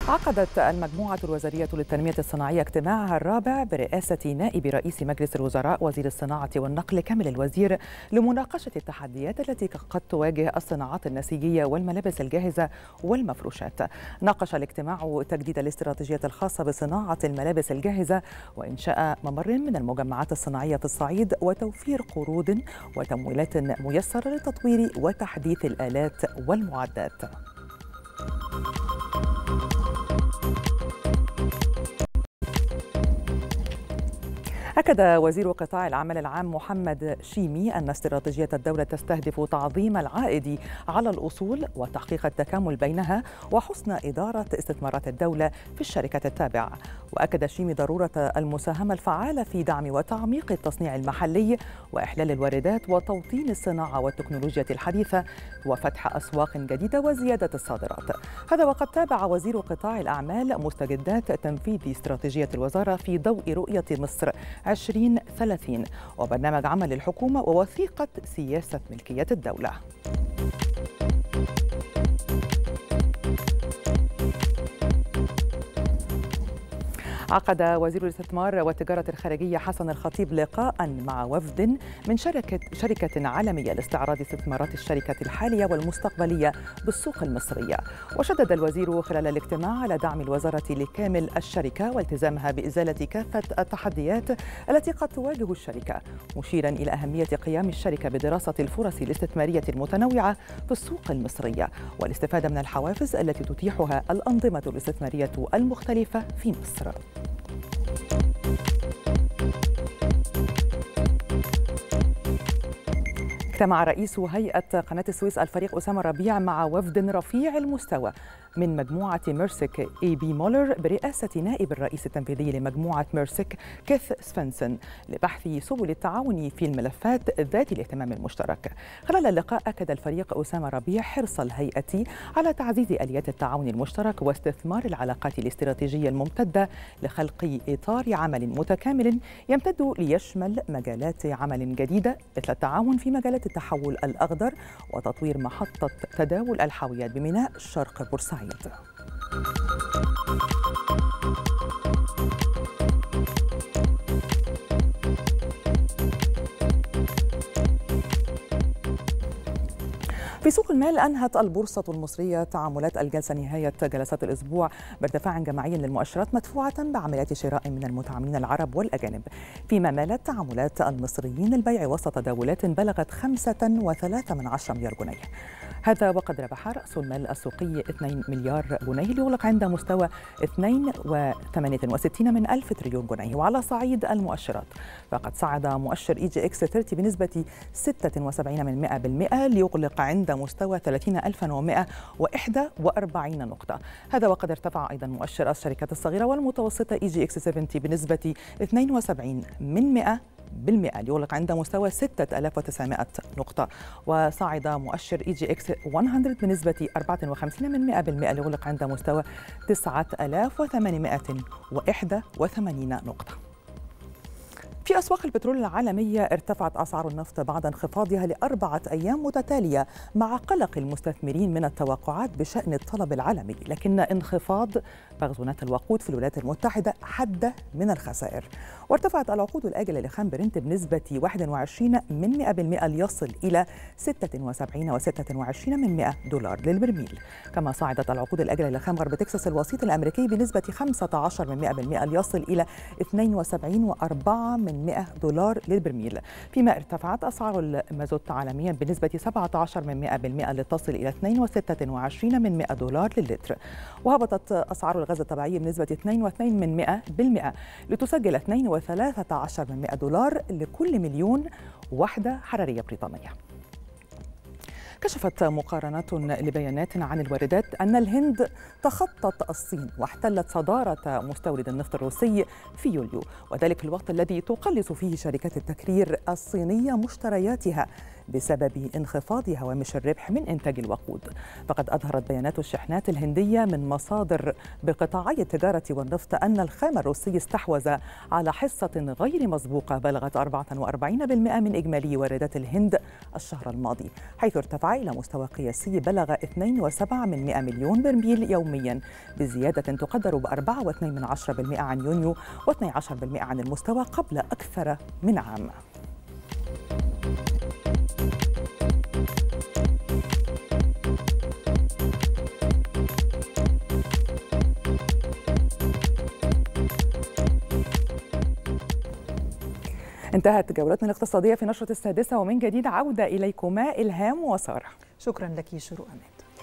عقدت المجموعة الوزارية للتنمية الصناعية اجتماعها الرابع برئاسة نائب رئيس مجلس الوزراء وزير الصناعة والنقل كامل الوزير لمناقشة التحديات التي قد تواجه الصناعات النسيجية والملابس الجاهزة والمفروشات. ناقش الاجتماع تجديد الاستراتيجية الخاصة بصناعة الملابس الجاهزة وإنشاء ممر من المجمعات الصناعية في الصعيد وتوفير قروض وتمويلات ميسرة لتطوير وتحديث الآلات والمعدات. أكد وزير قطاع العمل العام محمد شيمي أن استراتيجية الدولة تستهدف تعظيم العائد على الأصول وتحقيق التكامل بينها وحسن إدارة استثمارات الدولة في الشركات التابعة. وأكد شيمي ضرورة المساهمة الفعالة في دعم وتعميق التصنيع المحلي وإحلال الواردات وتوطين الصناعة والتكنولوجيا الحديثة وفتح أسواق جديدة وزيادة الصادرات. هذا وقد تابع وزير قطاع الأعمال مستجدات تنفيذ استراتيجية الوزارة في ضوء رؤية مصر 2030 وبرنامج عمل الحكومة ووثيقة سياسة ملكية الدولة. عقد وزير الاستثمار والتجارة الخارجية حسن الخطيب لقاء مع وفد من شركة عالمية لاستعراض استثمارات الشركة الحالية والمستقبلية بالسوق المصرية. وشدد الوزير خلال الاجتماع على دعم الوزارة لكامل الشركة والتزامها بإزالة كافة التحديات التي قد تواجه الشركة، مشيرا إلى أهمية قيام الشركة بدراسة الفرص الاستثمارية المتنوعة في السوق المصرية والاستفادة من الحوافز التي تتيحها الأنظمة الاستثمارية المختلفة في مصر. اجتمع رئيس هيئة قناة السويس الفريق أسامة ربيع مع وفد رفيع المستوى من مجموعة ميرسك اي بي مولر برئاسة نائب الرئيس التنفيذي لمجموعة ميرسك كيث سفنسون لبحث سبل التعاون في الملفات ذات الاهتمام المشترك. خلال اللقاء أكد الفريق أسامة ربيع حرص الهيئة على تعزيز آليات التعاون المشترك واستثمار العلاقات الاستراتيجية الممتدة لخلق إطار عمل متكامل يمتد ليشمل مجالات عمل جديدة مثل التعاون في مجالات التحول الأخضر وتطوير محطة تداول الحاويات بميناء شرق بورسعيد. في سوق المال أنهت البورصة المصرية تعاملات الجلسة نهاية جلسات الأسبوع بارتفاع جماعي للمؤشرات مدفوعة بعمليات شراء من المتعاملين العرب والأجانب، فيما مالت تعاملات المصريين للبيع وسط تداولات بلغت 5.3 مليار جنيه. هذا وقد ربح رأس المال السوقي 2 مليار جنيه ليغلق عند مستوى 2.68 من ألف تريليون جنيه. وعلى صعيد المؤشرات فقد صعد مؤشر اي جي اكس 30 بنسبة 76% ليغلق عند مستوى 30,141 نقطة. هذا وقد ارتفع أيضا مؤشر الشركات الصغيرة والمتوسطة اي جي اكس 70 بنسبة 72% ليغلق عند مستوى 6,900 نقطة. وصعد مؤشر اي جي اكس 100 بنسبة 54% ليغلق عند مستوى 9,881 نقطة. في أسواق البترول العالمية ارتفعت أسعار النفط بعد انخفاضها ل4 أيام متتالية مع قلق المستثمرين من التوقعات بشأن الطلب العالمي، لكن انخفاض مخزونات الوقود في الولايات المتحدة حد من الخسائر. وارتفعت العقود الآجلة لخام برنت بنسبة 21% ليصل إلى 76.26 دولار للبرميل. كما صعدت العقود الآجلة لخام غرب تكساس الوسيط الأمريكي بنسبة 15% ليصل إلى 72.4 دولار للبرميل، فيما ارتفعت أسعار المازوت عالميا بنسبة 17% لتصل إلى 62.26 دولار للتر. وهبطت أسعار الغاز الطبيعي بنسبة 2.2% لتسجل 2.13 دولار لكل مليون وحدة حرارية بريطانية. كشفت مقارنات لبيانات عن الواردات أن الهند تخطت الصين واحتلت صدارة مستورد النفط الروسي في يوليو، وذلك في الوقت الذي تقلص فيه شركات التكرير الصينية مشترياتها بسبب انخفاض هوامش الربح من إنتاج الوقود. فقد أظهرت بيانات الشحنات الهندية من مصادر بقطاعي التجارة والنفط أن الخام الروسي استحوذ على حصة غير مسبوقة بلغت 44% من إجمالي واردات الهند الشهر الماضي، حيث ارتفع إلى مستوى قياسي بلغ 2.7 مليون برميل يوميا، بزيادة تقدر ب4.2% عن يونيو و12% عن المستوى قبل أكثر من عام. انتهت جولتنا الاقتصادية في نشرة السادسة، ومن جديد عودة إليكما إلهام وسارة. شكرا لك شروق.